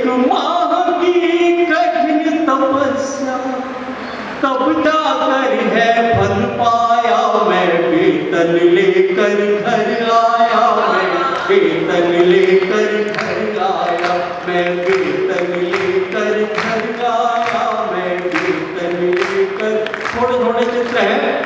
एक माह की कठिन तपस्या तब जाकर है फल पाया। मैं वेतन लेकर घर आया, मैं वेतन लेकर घर आया, मैं वेतन लेकर घर आया, मैं वेतन लेकर। थोड़े थोड़े चित्र हैं,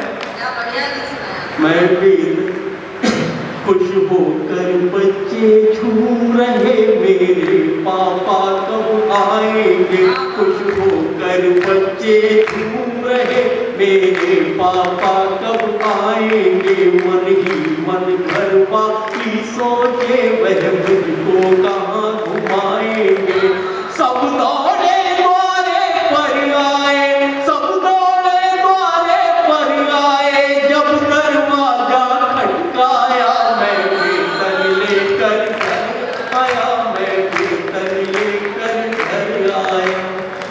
मैं वेतन। खुश होकर बच्चे झूम रहे, मेरे पापा कब आएंगे। खुश होकर बच्चे झूम रहे, मेरे पापा कब आएंगे। मन ही मन घर वापी सोचे, वह मुझको कहाँ घुमाएंगे। सब दौड़े द्वारे पर आए, सब दौड़े द्वारे पर आए, जब दरवाजा खटकाया। मैं वेतन लेकर घर आया, मैं वेतन लेकर घर आया।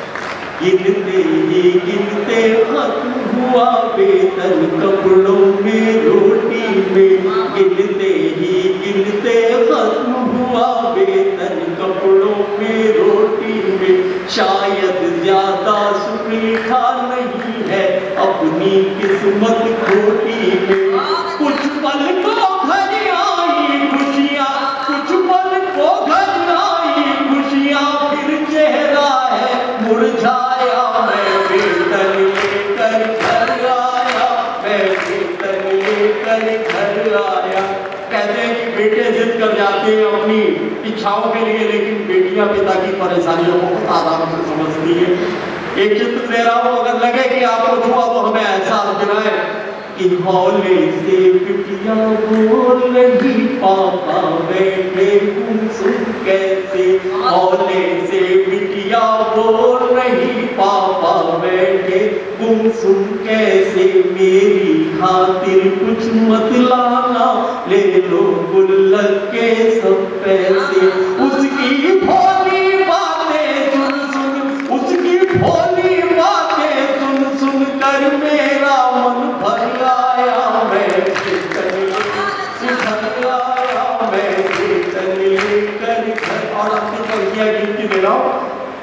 गिनते ही गिनते खत्म हुआ वेतन कपड़ों में रोटी में। गिनते ही गिनते खत्म हुआ वेतन कपड़ों में रोटी में। शायद ज्यादा सुख लिखा नहीं है अपनी किस्मत खोटी में। कुछ पल को घर आई खुशियाँ, कुछ पल को घर आई खुशियाँ, फिर चेहरा है मुरझाया। मैं वेतन लेकर घर आया, मैं वेतन लेकर घर आया। कहते हैं कि बेटे जिद कर जाते हैं अपनी इच्छाओं के लिए, लेकिन बेटियां पिता की परेशानियों को बहुत आराम से समझती है। एक चित्र दे रहा हूं, अगर लगे कि आपको छुआ तो हमें एहसास दिलाए कि हौले से बिटिया बोल रही, पापा बैठे गुमसुम कैसे। हौले से बिटिया बोल रही, पापा बैठे गुमसुम कैसे। मेरी खातिर कुछ मत लाना, ले लो गुल्लक के सब पैसे। उसकी भोली बातें सुन सुन, उसकी भोली बातें सुन सुन कर मेरा मन भर आया। मैं वेतन लेकर आया, मैं वेतन लेकर घर। और अपनी पंक्तियां गिनती दे रहा हूं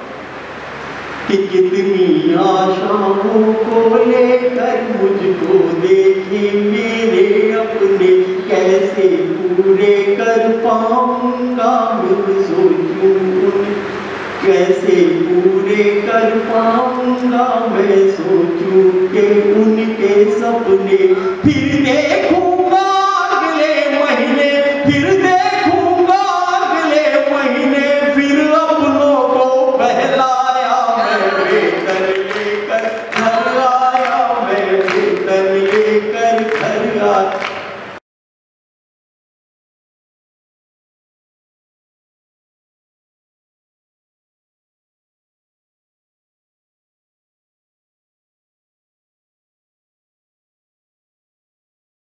कि कितनी आशाओं को लेकर मुझको देखे मेरे अपने। कैसे पूरे कर पाऊंगा मैं सोचूं, कैसे पूरे कर पाऊंगा मैं सोचूं के उनके सपने। फिर देख